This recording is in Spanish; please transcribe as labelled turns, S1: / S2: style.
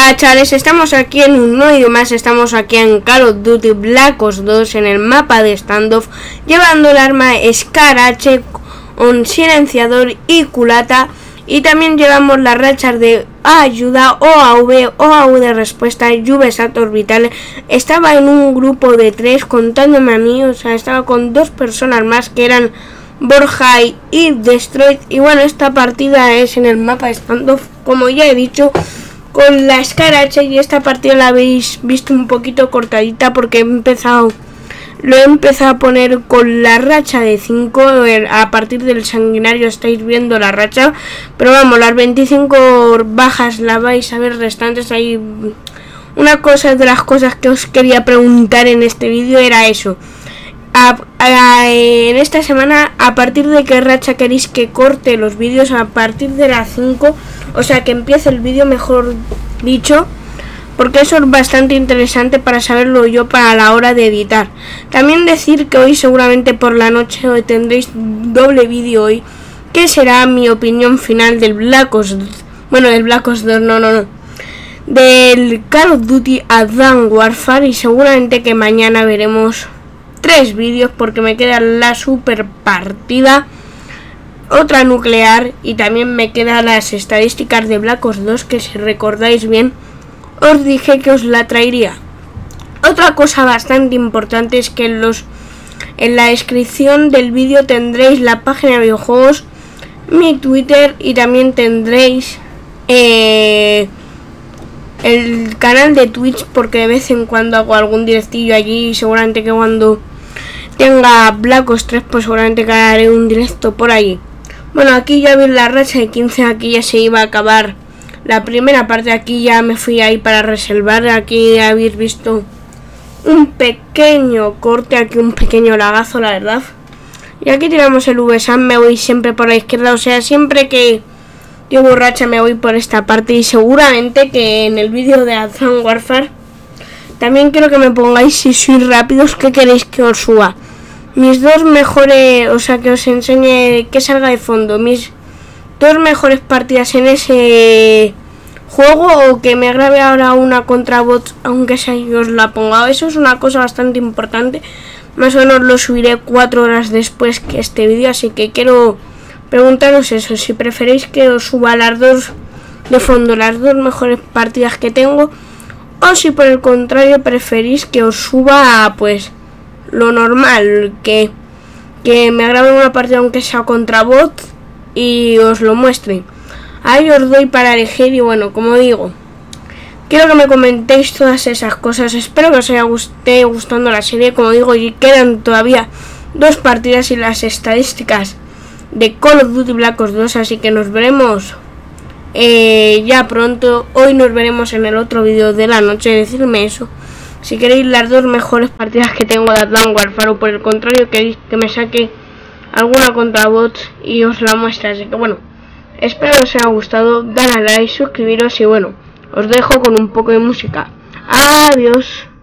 S1: Hola chavales, estamos aquí en un nuevo vídeo más, estamos aquí en Call of Duty Black Ops 2 en el mapa de standoff, llevando el arma Scar-H con silenciador y culata, y también llevamos las rachas de ayuda, OAV de respuesta, VSAT orbitales. Estaba en un grupo de 3 contándome a mí, o sea, estaba con 2 personas más que eran Borja y Destroy. Y bueno, esta partida es en el mapa de standoff, como ya he dicho, con la Scar-H, y esta partida la habéis visto un poquito cortadita porque lo he empezado a poner con la racha de 5. A partir del sanguinario estáis viendo la racha, pero vamos, las 25 bajas las vais a ver restantes. Ahí una cosa de las cosas que os quería preguntar en este vídeo era eso. En esta semana, a partir de qué racha queréis que corte los vídeos, a partir de las 5, o sea que empiece el vídeo, mejor dicho, porque eso es bastante interesante para saberlo yo para la hora de editar. También decir que hoy seguramente por la noche tendréis doble vídeo hoy, que será mi opinión final del Black Ops, bueno, del Black Ops 2, no, del Call of Duty Advanced Warfare, y seguramente que mañana veremos 3 vídeos porque me queda la super partida, otra nuclear, y también me quedan las estadísticas de Black Ops 2, que si recordáis bien os dije que os la traería. Otra cosa bastante importante es que en la descripción del vídeo tendréis la página de videojuegos, mi Twitter, y también tendréis el canal de Twitch, porque de vez en cuando hago algún directillo allí, y seguramente que cuando tenga Black Ops 3 pues seguramente que haré un directo por allí. Bueno, aquí ya vi la racha de 15, aquí ya se iba a acabar la primera parte, aquí ya me fui ahí para reservar. Aquí habéis visto un pequeño corte, aquí un pequeño lagazo, la verdad. Y aquí tiramos el VSAT, me voy siempre por la izquierda, o sea, siempre que llevo racha me voy por esta parte, y seguramente que en el vídeo de Advanced Warfare también quiero que me pongáis, si sois rápidos, qué queréis que os suba. Mis 2 mejores, o sea, que os enseñe, que salga de fondo mis 2 mejores partidas en ese juego, o que me grabe ahora una contra bots, aunque sea yo os la ponga. Eso es una cosa bastante importante. Más o menos lo subiré 4 horas después que este vídeo, así que quiero preguntaros eso, si preferéis que os suba las 2 de fondo, las 2 mejores partidas que tengo, o si por el contrario preferís que os suba pues lo normal, que me grabe una partida aunque sea contra bot y os lo muestre. Ahí os doy para elegir, y bueno, como digo, quiero que me comentéis todas esas cosas. Espero que os esté gustando la serie, como digo, y quedan todavía 2 partidas y las estadísticas de Call of Duty Black Ops 2, así que nos veremos ya pronto. Hoy nos veremos en el otro vídeo de la noche. Decidme eso, si queréis las 2 mejores partidas que tengo de Advanced Warfare, o por el contrario queréis que me saque alguna contra bots y os la muestre. Así que bueno, espero que os haya gustado, dale a like, suscribiros, y bueno, os dejo con un poco de música. Adiós.